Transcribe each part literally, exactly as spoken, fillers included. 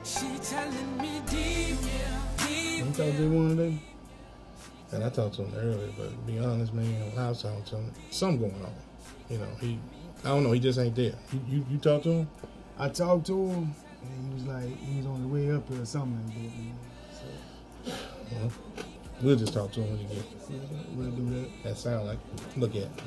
She telling me deep, deep. You talk to one today? And I talked to him earlier, but to be honest, man, when I was talking to him, something going on. You know, he, I don't know, he just ain't there. You, you, you talked to him? I talked to him, and he was like, he was on the way up here or something like that, man. So, well, we'll just talk to him when you get. We'll do that. That sound like, look at.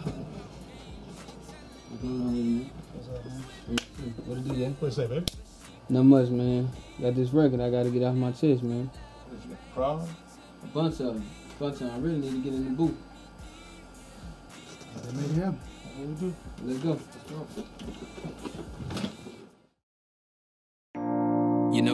What's going on with you, man? What's up, man? What to do, man? What you say, baby? Not much, man. Got this record I gotta get off my chest, man. Problem? A bunch of them. A bunch of them. I really need to get in the booth. Let's make it happen. What we do? Let's go. Let's go. You know,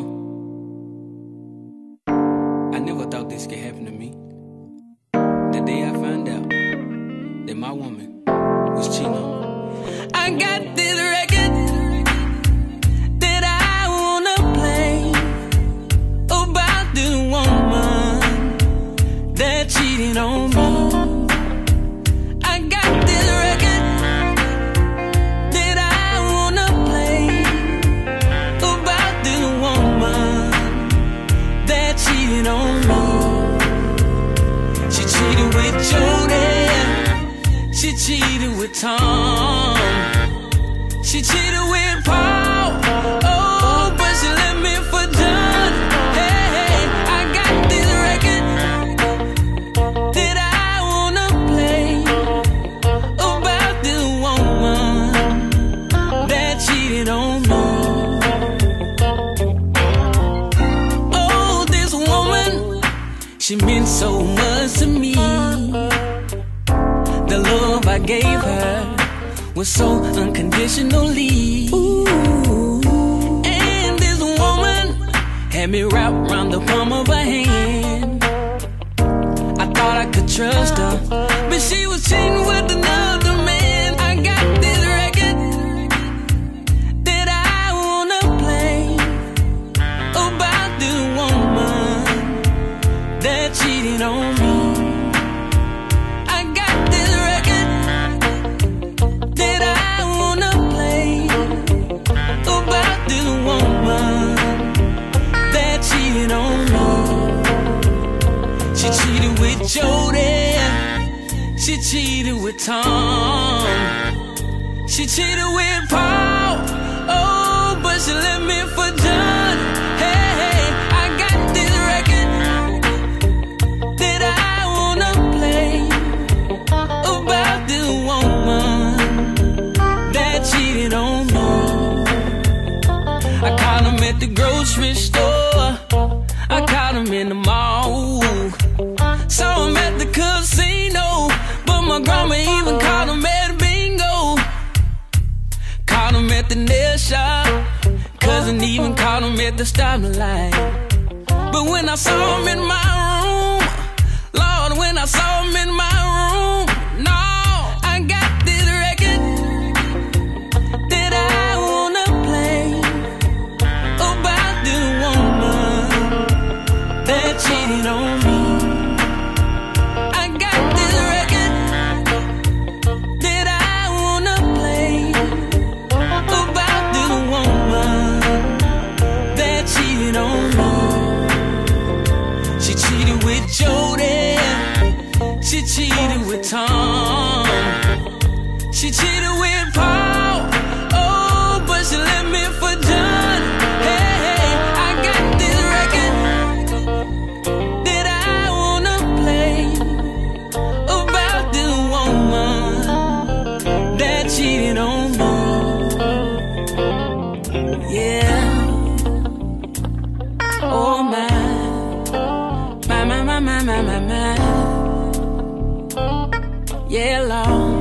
I never thought this could happen to me. The day I found out that my woman was cheating on me. I got this record that I wanna play about the woman that cheated on me. I got this record that I wanna play about the woman that cheated on me. She cheated with Jody, she cheated with Tom, she cheated with Paul, oh, but she left me for John. Hey, hey, I got this record that I wanna play about the woman that cheated on me. Oh, this woman, she meant so much to me. The love I gave her was so unconditionally. Ooh. And this woman had me wrapped around the palm of her hand. I thought I could trust her, but she was cheating with another man. I got this record that I wanna play about the woman that cheated on me. She cheated with Jody, she cheated with Tom, she cheated with Paul, oh, but she left me for John. Hey, hey, I got this record that I wanna play about the woman that cheated on me. I caught him at the grocery store, I caught him in the mall, saw him at the casino, but my grandma even caught him at bingo. Caught him at the nail shop, cousin even caught him at the stoplight. But when I saw him in my room, Lord, when I saw him in my room, no, I got this record that I wanna play about the woman that cheated on me. I got this record that I wanna play about the woman that cheated on me. She cheated with Jody, she cheated with Tom, she cheated with Paul, oh, but she left me for John. Hey, hey, I got this record that I wanna play about the woman that cheated on me. Yeah. Oh my, my, my, my, my, my, my, my. Yeah, Lord.